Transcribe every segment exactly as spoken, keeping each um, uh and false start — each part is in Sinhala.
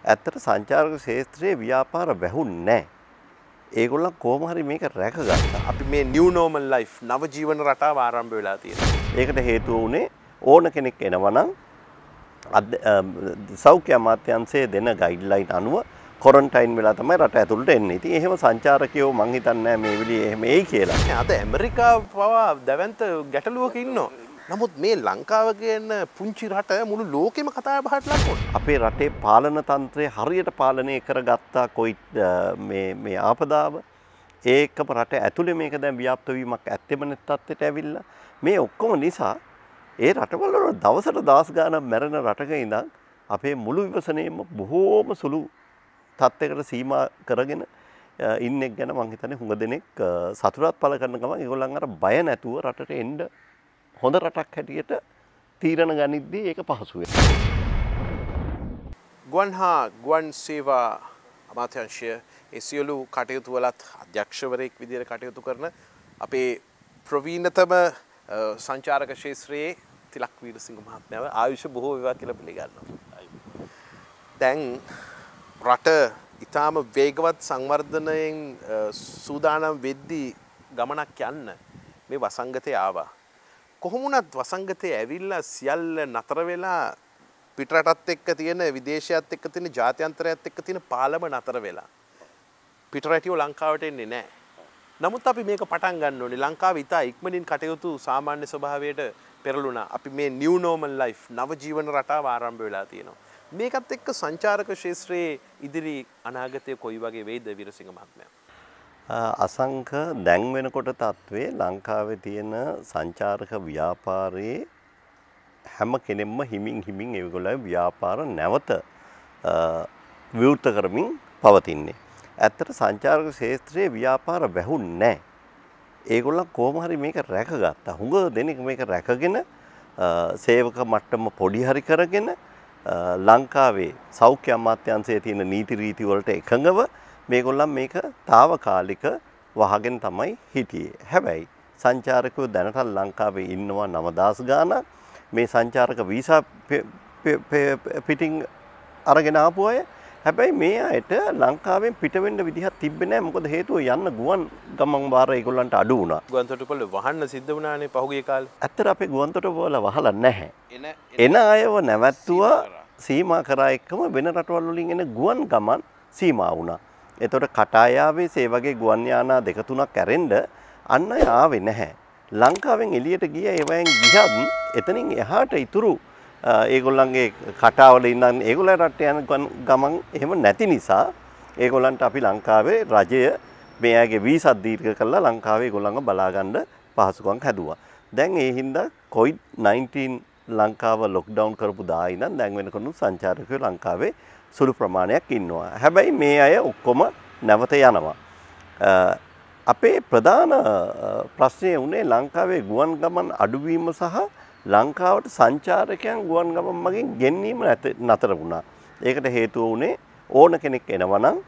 ඇත්තට සංචාරක ක්ෂේත්‍රයේ ව්‍යාපාර වැහුන්නේ නැහැ. ඒගොල්ලන් කොහොම හරි මේක රැකගත්තා. අපි මේ new normal life නව ජීවන රටාව ආරම්භ වෙලා තියෙනවා. ඒකට හේතුව උනේ ඕන කෙනෙක් එනවා නම් සෞඛ්‍ය අමාත්‍යාංශයේ දෙන ගයිඩ්ලයින් අනුව ක්වොරන්ටයින් වෙලා තමයි රට ඇතුළට එන්නේ. ඉතින් එහෙම සංචාරකයෝ මං හිතන්නේ මේ වෙලියේ එහෙම එයි කියලා. අද ඇමරිකාව පවා දැවැන්ත ගැටලුවක ඉන්නවා. නමුත් මේ ලංකාව කියන පුංචි රට මුළු ලෝකෙම කතා බහට ලක් වුණා. අපේ රටේ පාලන තන්ත්‍රය හරියට පාලනය කරගත්තා කොයි මේ මේ ආපදාව. ඒකම රට ඇතුලේ මේක දැන් ව්‍යාප්ත වීමක් ඇත්තෙම නැත් තත්ත්වයට ඇවිල්ලා. මේ ඔක්කොම නිසා ඒ රටවල දවසට දවස් ගාණක් මැරෙන රටක ඉඳන් අපේ මුළු විවසනයේම බොහෝම සුළු තත්ත්වයකට සීමා කරගෙන ඉන්නේ ගැන මම හිතන්නේ හුඟ දෙනෙක් සතුටක් පළ කරන ගමන් ඒගොල්ලන් අර බය නැතුව රටට එන්න හොඳ රටක් හැටියට තීරණ ගනිද්දී ඒක පහසු වෙනවා. ගුවන් හා ගුවන් සේවා අමාත්‍යාංශය ඒ සියලු කටයුතු වලත් අධ්‍යක්ෂවරයෙක් විදිහට කටයුතු කරන අපේ ප්‍රවීණතම සංචාරක ක්ෂේත්‍රයේ තිලක් වීරසිංහ මහත්මයාව ආයුෂ බොහෝ වේවා කියලා පිළිගන්නවා. දැන් රට ඊටාම වේගවත් සංවර්ධනයෙන් සූදානම් වෙද්දී ගමනක් යන්න මේ වසංගතය ආවා. කොහොම වුණත් වසංගතය ඇවිල්ලා සියල්ල නතර වෙලා පිටරටත් එක්ක තියෙන විදේශයත් එක්ක තියෙන ජාත්‍යන්තරයත් එක්ක තියෙන පාලම නතර වෙලා පිටරටියෝ ලංකාවට එන්නේ නැහැ. නමුත් අපි මේක පටන් ගන්න ඕනේ. ලංකාව ඉතා ඉක්මනින් කටයුතු සාමාන්‍ය ස්වභාවයට පෙරළුණා. අපි මේ new normal life නව ජීවන රටාව ආරම්භ වෙලා තියෙනවා. මේකත් එක්ක සංචාරක ක්ෂේත්‍රයේ ඉදිරි අනාගතය කොයි වගේ වෙයිද වීරසිංහ මහත්මයා? අසංක දැන් වෙනකොට තත්ත්වයේ ලංකාවේ තියෙන සංචාරක ව්‍යාපාරයේ හැම කෙනෙක්ම හිමින් හිමින් ඒගොල්ලෝ ව්‍යාපාර නැවත විවෘත කරමින් පවතින්නේ. ඇත්තට සංචාරක ක්ෂේත්‍රයේ ව්‍යාපාර වැහුන්නේ නැහැ. ඒගොල්ලන් කොහොම හරි මේක රැකගත්තා. හුඟ දෙනෙක් මේක රැකගෙන සේවක මට්ටම පොඩි හරි කරගෙන ලංකාවේ සෞඛ්‍ය අමාත්‍යාංශයේ තියෙන නීති රීති වලට එකඟව මේගොල්ලන් මේක తాවකාලික වහගෙන තමයි හිටියේ. හැබැයි සංචාරකයෝ දැනට ලංකාවේ ඉන්නවා නවදාස් ගාණක්. මේ සංචාරක වීසා පිටින් අරගෙන ආපු අය. හැබැයි මේ අයට ලංකාවෙන් පිට වෙන්න විදිහක් තිබ්බේ නැහැ. මොකද හේතුව යන්න ගුවන් ගමන් වාර ඒගොල්ලන්ට අඩු වුණා. ගුවන්තොටුපළ වහන්න සිද්ධ වුණානේ පහුගිය කාලේ. ඇත්තට අපේ ගුවන්තොටුපළ වහලා නැහැ. එන අයව නැවැත්තුවා සීමා කරා එක්කම වෙන රටවල් වලින් එන ගුවන් ගමන් සීමා වුණා. එතකොට කටායාවේ ඒ වගේ ගුවන් යානා දෙක තුනක් ඇරෙන්න අන්න අය ආවේ නැහැ. ලංකාවෙන් එළියට ගිය ඒවෙන් ගියත් එතනින් එහාට ඉතුරු ඒගොල්ලන්ගේ කටාවල ඉඳන් ඒගොල්ලන් රට යන ගමන් එහෙම නැති නිසා ඒගොල්ලන්ට අපි ලංකාවේ රජය මේ අයගේ වීසා දීර්ඝ කරලා ලංකාවේ ඒගොල්ලන්ව බලා ගන්න පහසුකම් හැදුවා. දැන් ඒ හින්දා කොවිඩ් නයින්ටීන් ලංකාව ලොක්ඩවුන් කරපු දා ඉඳන් දැන් වෙනකොට සංචාරකයෝ ලංකාවේ සුළු ප්‍රමාණයක් ඉන්නවා. හැබැයි මේ අය ඔක්කොම නැවත යනවා. අපේ ප්‍රධාන ප්‍රශ්නය වුණේ ලංකාවේ ගුවන් ගමන් අඩුවීම සහ ලංකාවට සංචාරකයන් ගුවන් ගමන් මගින් ගෙන්වීම නතර වුණා. ඒකට හේතුව වුණේ ඕන කෙනෙක් එනවා නම්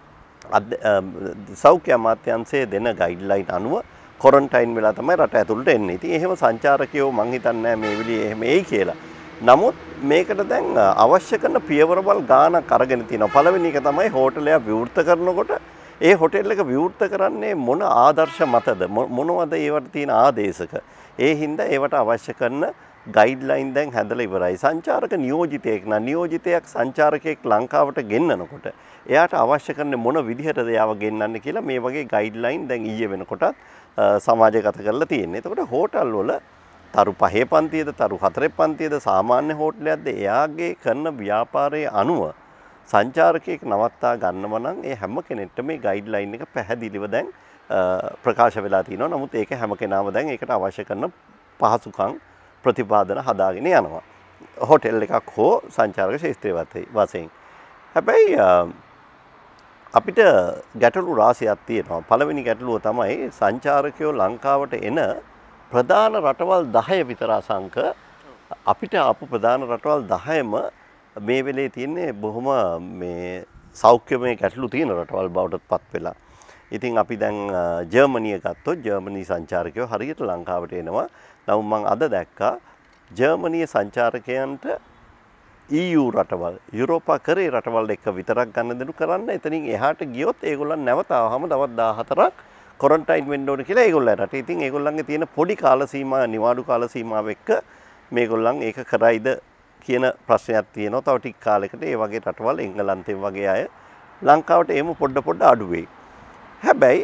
සෞඛ්‍ය අමාත්‍යාංශයේ දෙන ගයිඩ්ලයින් අනුව ක්වොරන්ටයින් වෙලා තමයි රට ඇතුළට එන්නේ. ඉතින් එහෙම සංචාරකයෝ මං හිතන්නේ මේ වෙලියේ එහෙම එයි කියලා. නමුත් මේකට දැන් අවශ්‍ය කරන පියවරවල් ගානක් අරගෙන තියෙනවා. පළවෙනි එක තමයි හෝටලයක් විවෘත කරනකොට ඒ හොටෙල් එක විවෘත කරන්නේ මොන ආදර්ශ මතද මොනවද ඒවට තියෙන ආදේශක. ඒ හින්දා ඒවට අවශ්‍ය කරන ගයිඩ්ලයින් දැන් හැදලා ඉවරයි. සංචාරක නියෝජිතයෙක් නම් නියෝජිතයෙක් සංචාරකයෙක් ලංකාවට ගෙන්නනකොට එයාට අවශ්‍ය කරන්නේ මොන විදිහටද එයාව ගෙන්නන්නේ කියලා මේ වගේ ගයිඩ්ලයින් දැන් ඊයේ වෙනකොටත් සමාජගත කරලා තියෙනවා. එතකොට හෝටල් වල තරු පහේ පන්තියද තරු හතරේ පන්තියද සාමාන්‍ය හෝටලයක්ද එයාගේ කරන ව්‍යාපාරයේ අනුව සංචාරකයෙක් නවත්තා ගන්නව නම් ඒ හැම කෙනෙක්ට මේ ගයිඩ්ලයින් එක පැහැදිලිව දැන් ප්‍රකාශ වෙලා තියෙනවා. නමුත් ඒක හැම කෙනාම දැන් ඒකට අවශ්‍ය කරන පහසුකම් ප්‍රතිපාදන හදාගෙන යනවා. හෝටල් එකක් හෝ සංචාරක ක්ෂේත්‍රයේ වශයෙන්. හැබැයි අපිට ගැටලු රාශියක් තියෙනවා. පළවෙනි ගැටලුව තමයි සංචාරකයෝ ලංකාවට එන ප්‍රධාන රටවල් දහය විතර අසංක අපිට ආපු ප්‍රධාන රටවල් දහයම මේ වෙලේ තියෙන්නේ බොහොම මේ සෞඛ්‍යමය ගැටලු තියෙන රටවල් බවට පත් වෙලා. ඉතින් අපි දැන් ජර්මනිය ගත්තොත් ජර්මනි සංචාරකයෝ හරියට ලංකාවට එනවා. නමුත් මම අද දැක්කා ජර්මනිය සංචාරකයන්ට E U රටවල් යුරෝපා කරේ රටවල් එක්ක විතරක් ගන්න දෙනු කරන්න. එතනින් එහාට ගියොත් ඒගොල්ලන් නැවත ආවම දවස් දාහතරක් ක්වොරන්ටයින් වෙන්න ඕන කියලා ඒගොල්ලන් රට. ඉතින් ඒගොල්ලන්ගේ තියෙන පොඩි කාල සීමා නිවාඩු කාල සීමාව එක්ක මේගොල්ලන් ඒක කරයිද කියන ප්‍රශ්නයක් තියෙනවා. තව ටික කාලයකට ඒ වගේ රටවල් එංගලන්තේ වගේ අය ලංකාවට එමු පොඩ පොඩ අඩු වෙයි. හැබැයි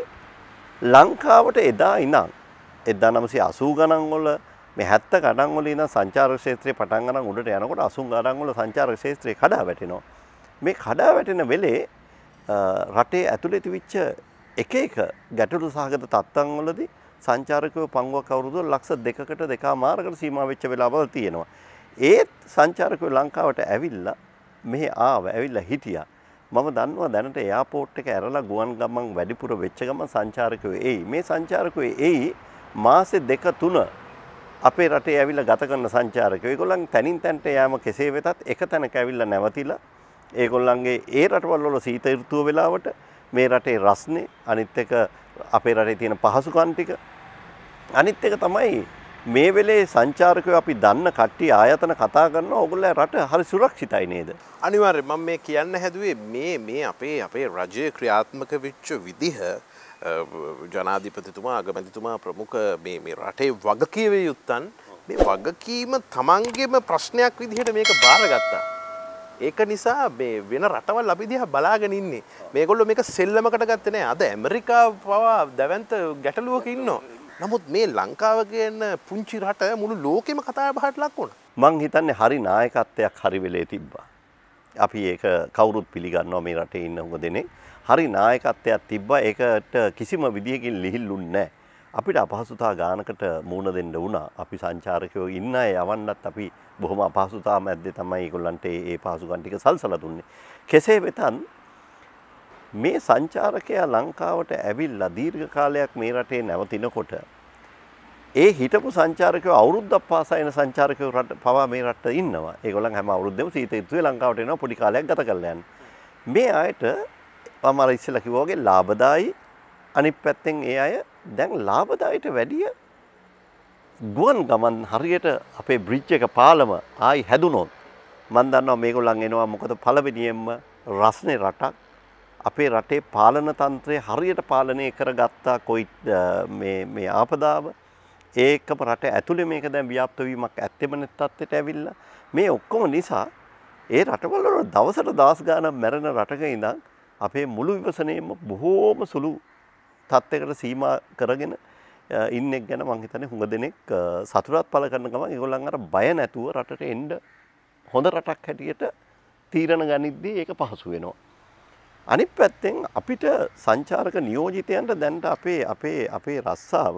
ලංකාවට එදා ඉඳන් එක්දාස් නවසිය අසූ ගණන් වල මේ හැත්තෑ ගණන් වල ඉඳන් සංචාරක ක්ෂේත්‍රය පටන් ගන්න උඩට යනකොට අසූ ගණන් වල සංචාරක ක්ෂේත්‍රය කඩා වැටෙනවා. මේ කඩා වැටෙන වෙලේ රටේ ඇතුළේ තිබිච්ච එක එක ගැටලු සහගත තත්ත්වයන් වලදී සංචාරකයෝ පංගුවක් අවුරුදු ලක්ෂ දෙකකට දෙකමාරකට සීමා වෙච්ච වෙලාවල් තියෙනවා. ඒත් සංචාරකයෝ ලංකාවට ඇවිල්ලා මෙහි ආව ඇවිල්ලා හිටියා. මම දන්නවා දැනට එයාපෝට් එක ඇරලා ගුවන් ගමන් වැඩිපුර වෙච්ච ගමන් සංචාරකයෝ එයි. මේ සංචාරකයෝ එයි මාසෙ දෙක තුන අපේ රටේ ඇවිල්ලා ගත කරන සංචාරකයෝ. ඒගොල්ලන් තනින් තනට යෑම කෙසේ වෙතත් එක තැනක ඇවිල්ලා නැවතිලා ඒගොල්ලන්ගේ ඒ රටවල් වල සීත ඍතුව වෙලාවට මේ රටේ රස්නේ අනිත් එක අපේ රටේ තියෙන පහසුකම් ටික අනිත් එක තමයි මේ වෙලේ සංචාරකයෝ අපි දන්න කට්ටිය ආයතන කතා කරනවා ඕගොල්ලෝ රට හරි සුරක්ෂිතයි නේද? අනිවාර්යයෙන් මම මේ කියන්න හැදුවේ මේ මේ අපේ අපේ රජය ක්‍රියාත්මක වෙච්ච විදිහ ජනාධිපතිතුමා අගමැතිතුමා ප්‍රමුඛ මේ මේ රටේ වගකීම යුත්තන් මේ වගකීම තමන්ගේම ප්‍රශ්නයක් විදිහට මේක බාරගත්තා. ඒක නිසා මේ වෙන රටවල් අපි දිහා බලාගෙන ඉන්නේ. මේගොල්ලෝ මේක සෙල්ලමකට ගත්තේ නෑ. අද ඇමරිකාව පවා දැවැන්ත ගැටලුවක ඉන්නවා. නමුත් මේ ලංකාව කියන පුංචි රට මුළු ලෝකෙම කතා බහට ලක් වුණා. මං හිතන්නේ හරි නායකත්වයක් හරි වෙලේ තිබ්බා. අපි ඒක කවුරුත් පිළිගන්නවා මේ රටේ ඉන්න උඟ දෙනේ. හරි නායකත්වයක් තිබ්බා. ඒකට කිසිම විදියකින් ලිහිල්ලුන්නේ නැහැ. අපිට අපහසුතා ගානකට මුහුණ දෙන්න වුණා. අපි සංචාරකයෝ ඉන්න අය යවන්නත් අපි බොහොම අපහසුතා මැද්දේ තමයි ඒගොල්ලන්ට ඒ පහසුකම් ටික සල්සලා දුන්නේ. කෙසේ වෙතත් මේ සංචාරකයා ලංකාවට ඇවිල්ලා දීර්ඝ කාලයක් මේ රටේ නැවතිනකොට ඒ හිටපු සංචාරකයෝ අවුරුද්දක් පාසා එන සංචාරකයෝ රට පවා මේ රටේ ඉන්නවා. ඒගොල්ලන් හැම අවුරුද්දෙම සීත ඍතුවේ ලංකාවට එනවා පොඩි කාලයක් ගත කරලා යන්න. මේ අයට මම අර ඉස්සෙල්ලා කිව්වා වගේ ලාභදායි අනිත් පැත්තෙන් ඒ අය දැන් ලාභදායිට වැඩිය ගුවන් ගමන් හරියට අපේ බ්‍රිජ් එක පාලම ආයි හැදුනොත් මම දන්නවා මේගොල්ලන් එනවා මොකද පළවෙනියෙන්ම රස්නේ රටක් අපේ රටේ පාලන තන්ත්‍රය හරියට පාලනය කරගත්තා කොයි මේ මේ ආපදාව ඒකම රට ඇතුලේ මේක දැන් ව්‍යාප්ත වීමක් ඇත්තෙම නැත් තත්ත්වයට ඇවිල්ලා මේ ඔක්කොම නිසා ඒ රටවල වල දවසට දවස් ගාණක් මැරෙන රටක ඉඳන් අපේ මුළු විවසනයේම බොහෝම සුළු තත්ත්වයකට සීමා කරගෙන ඉන්නෙක් ගැන මම හිතන්නේ හුඟ දෙනෙක් සතුටක් පළ කරන ගමන් ඒගොල්ලන් අර බය නැතුව රටට එන්න හොඳ රටක් හැටියට තීරණ ගනිද්දී ඒක පහසු වෙනවා. අනිත් පැත්තෙන් අපිට සංචාරක නියෝජිතයන්ට දැන්ට අපේ අපේ අපේ රස්සාව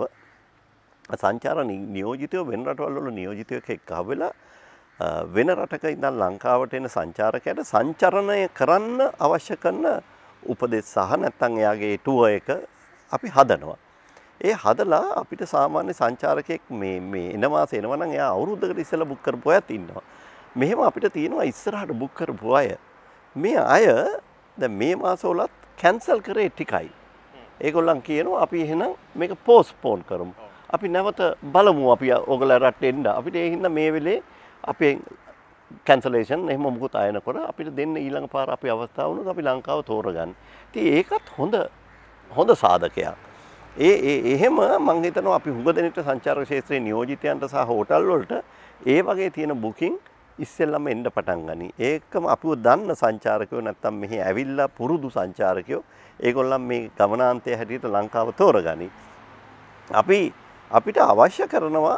සංචාර නියෝජිතයෝ වෙන රටවල් වල නියෝජිතයෝ එක්ක වෙලා වෙන රටක ඉඳන් ලංකාවට එන සංචාරකයට සංචරණය කරන්න අවශ්‍ය කරන උපදෙස් සහ නැත්නම් එයාගේ ටුවර් එක අපි හදනවා. ඒ හදලා අපිට සාමාන්‍ය සංචාරකයෙක් මේ මේ එන මාසේ එනවා නම් එයා අවුරුද්දකට ඉස්සෙල්ලා බුක් කරපු අයත් ඉන්නවා. මෙහෙම අපිට තියෙනවා ඉස්සරහට බුක් කරපු අය. මේ අය දැන් මේ මාසවලත් කැන්සල් කරේ ටිකයි. ඒගොල්ලන් කියනවා අපි එහෙනම් මේක පෝස්ට්පෝන් කරමු. අපි නැවත බලමු අපි ඔයගොල්ලෝ රට එන්න. අපිට ඒ හින්දා මේ වෙලේ අපේ කැන්සලේෂන් එහෙම මොකුත් ආයනකොට අපිට දෙන්න ඊළඟ පාර අපි අවස්ථාව වුණොත් අපි ලංකාව තෝරගන්න. ඉතින් ඒකත් හොඳ හොඳ සාධකයක්. ඒ ඒ එහෙම මම හිතනවා අපි හුඟ දෙනෙක්ට සංචාරක ක්ෂේත්‍රයේ නියෝජිතයන්ට සහ හෝටල් වලට ඒ වගේ තියෙන බුකින් ඉස්සෙල්ලම එන්න පටන් ගනි. ඒකම අපිව දන්න සංචාරකයෝ නැත්තම් මෙහි ඇවිල්ලා පුරුදු සංචාරකයෝ ඒගොල්ලන් මේ ගමනාන්තය හැටියට ලංකාව තෝරගනි. අපි අපිට අවශ්‍ය කරනවා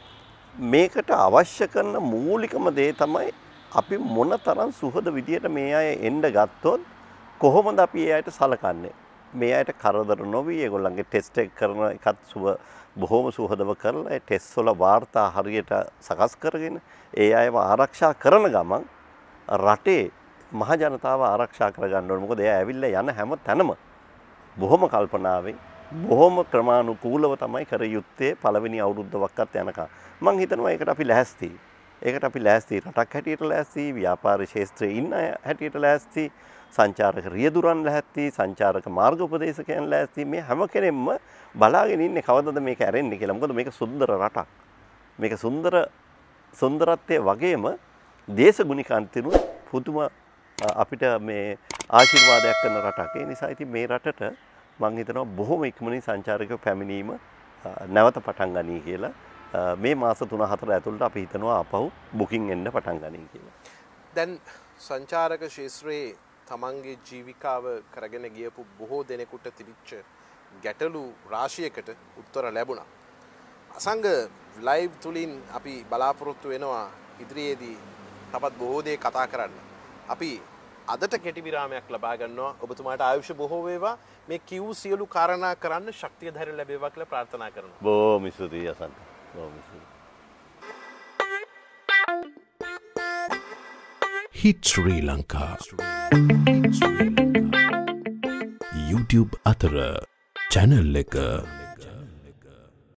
මේකට අවශ්‍ය කරන මූලිකම දේ තමයි අපි මොන තරම් සුහද විදියට මේ අය එන්න ගත්තොත් කොහොමද අපි ඒ අයට සලකන්නේ. මේ අයට කරදර නොවි ඒගොල්ලන්ගේ ටෙස්ට් එක කරන එකත් සුව බොහොම සුහදව කරලා ඒ ටෙස්ට් වල වාර්තා හරියට සකස් කරගෙන ඒ අයව ආරක්ෂා කරන ගමන් රටේ මහ ජනතාව ආරක්ෂා කරගන්න ඕනේ. මොකද එයා ඇවිල්ලා යන හැම තැනම බොහොම කල්පනාවෙන් බොහොම ක්‍රමානුකූලව තමයි කර යුත්තේ පළවෙනි අවුරුද්ද වක්කත් යනකම්. මම හිතනවා ඒකට අපි ලැහැස්ති. ඒකට අපි ලැහැස්ති රටක් හැටියට ලැහැස්ති, ව්‍යාපාර ශාස්ත්‍රයේ ඉන්න අය හැටියට ලැහැස්ති, සංචාරක රියදුරන් ලැහැස්ති, සංචාරක මාර්ග උපදේශකයන් ලැහැස්ති. මේ හැම කෙනෙක්ම බලාගෙන ඉන්නේ කවදද මේක ඇරෙන්නේ කියලා. මොකද මේක සුන්දර රටක්. මේක සුන්දර සුන්දරත්වයේ වගේම දේශගුණිකාන්තිනුත් පුදුම අපිට මේ ආශිර්වාදයක් කරන රටක්. ඒ නිසා ඉතින් මේ රටට මම හිතනවා බොහොම ඉක්මනින් සංචාරකයෝ පැමිණීම නැවත පටන් ගනී කියලා. මේ මාස තුන හතර ඇතුළත අපි හිතනවා ආපහු බුකින් එන්න පටන් ගනී කියලා. දැන් සංචාරක ශාස්ත්‍රයේ තමන්ගේ ජීවිකාව කරගෙන ගියපු බොහෝ දෙනෙකුට තිබිච්ච ගැටලු රාශියකට උත්තර ලැබුණා. අසංග ලයිව් තුලින් අපි බලාපොරොත්තු වෙනවා ඉදිරියේදී තවත් බොහෝ දේ කතා කරන්න. අපි අදට කෙටි විරාමයක් ලබා ගන්නවා. ඔබතුමාට ආයුෂ බොහෝ වේවා. මේ කිව් සියලු කාරණා කරන්න ශක්තිය ධෛර්ය ලැබේවා කියලා ප්‍රාර්ථනා කරනවා. බොහොම ස්තුතියි අසන්ත. බොහොම ස්තුතියි. Hit Sri Lanka YouTube අතර channel එක